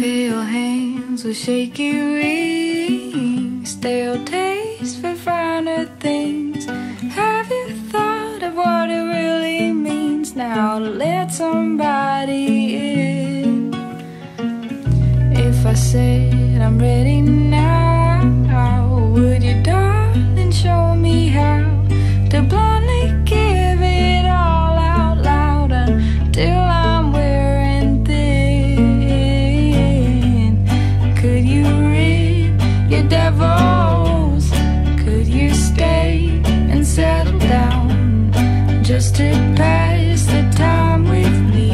Pale hands with shaky rings, stale taste for finer things. Have you thought of what it really means now to let somebody in? If I said I'm ready now, would you, darling, show me how to bluntly give it all out loud until I'm wearing thin? Could you rid your devils? Could you stay and settle down just to pass the time with me?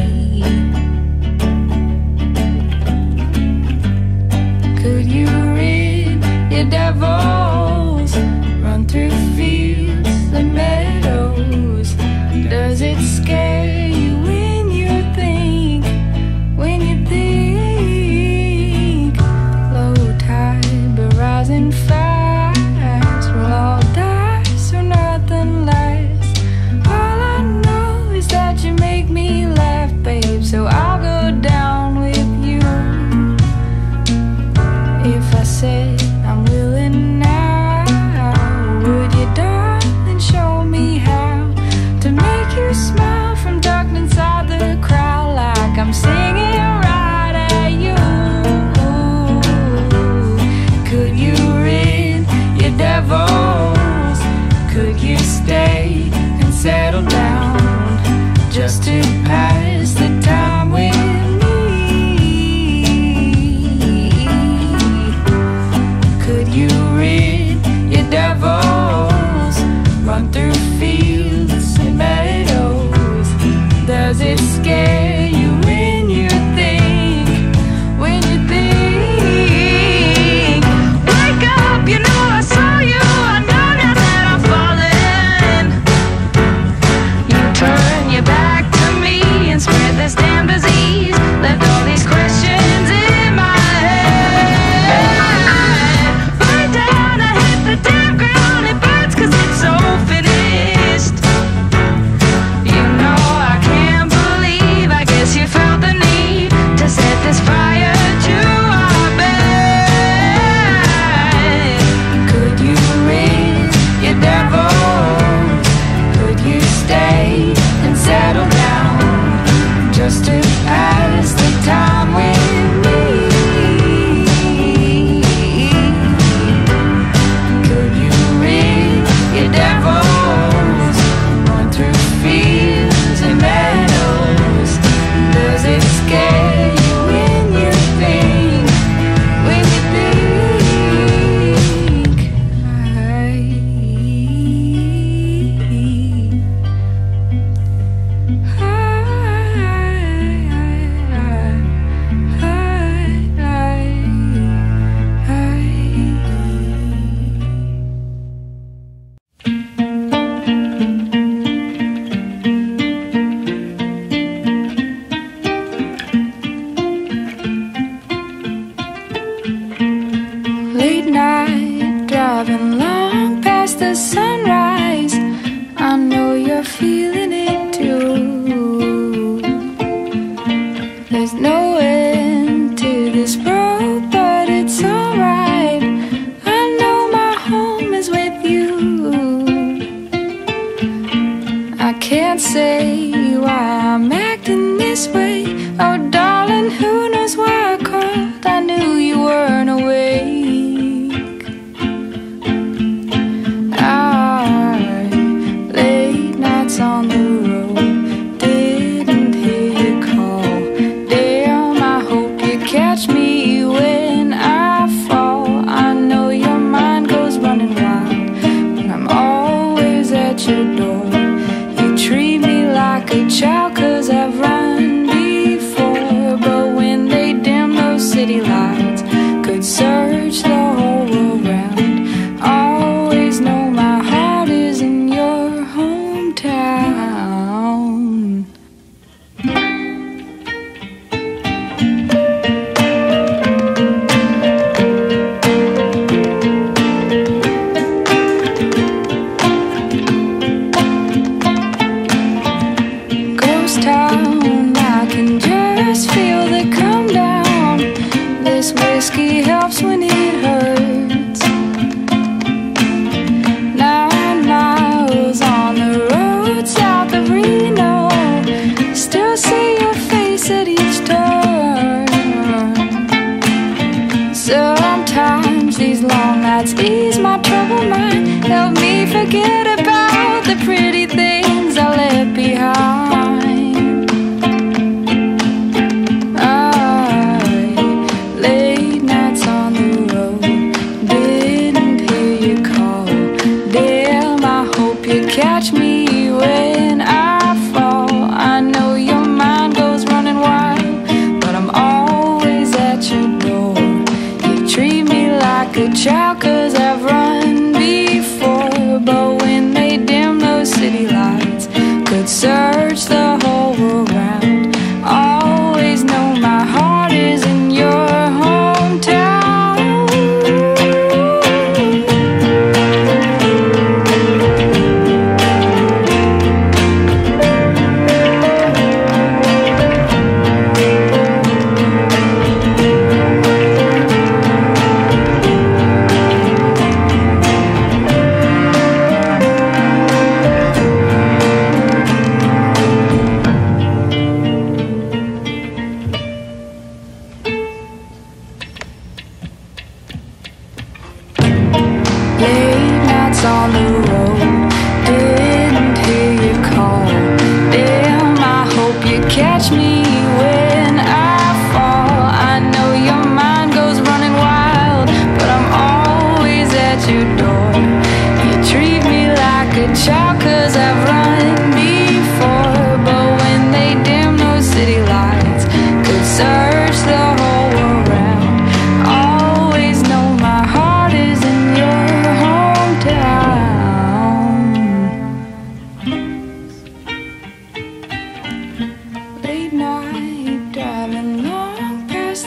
Could you rid your devils? Run through fields and meadows. Does it scare you when you think, low tide but rising fast? We'll all die so nothing lasts. All I know is that you make me laugh, babe, so I'll go down with you. If I said I'm willing now, would you, darling, show me how to make you smile from dark inside the crowd like I'm singing right at you? Could you rid your devils? Could you stay and settle down just to pass the time with me? Could you rid your devils? Run through fields and meadows. Does it scare you when you think, wake up, you know I saw you, I know now that I'm falling. You turn your back to me and spread this damn disease, left all these questions in my head. Right down, I hit the damn ground, it burns 'cause it's so finished. You know I can't believe, I guess you felt the need to set this fire to our bed. Could you rid your devils? Could you stay and settle down just to pass the time with me? Could you rid your devils? Run through fields and meadows. Does it scare you when you think, late night, driving long past the sunrise. I know you're feeling it too. There's no end to this road, but it's alright. I know my home is with you. I can't say why I'm acting this way. Oh darling, who knows why I called? I knew you weren't awake. Late nights on the road, didn't hear you call. Damn, I hope you catch me when I fall. I know your mind goes running wild when I'm always at your door. You treat me like a child 'cause I've run before. But when they dim those city lights, could search the whole world round, always know my heart is in your hometown. Ghost town, I can just feel the come down.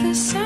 the sound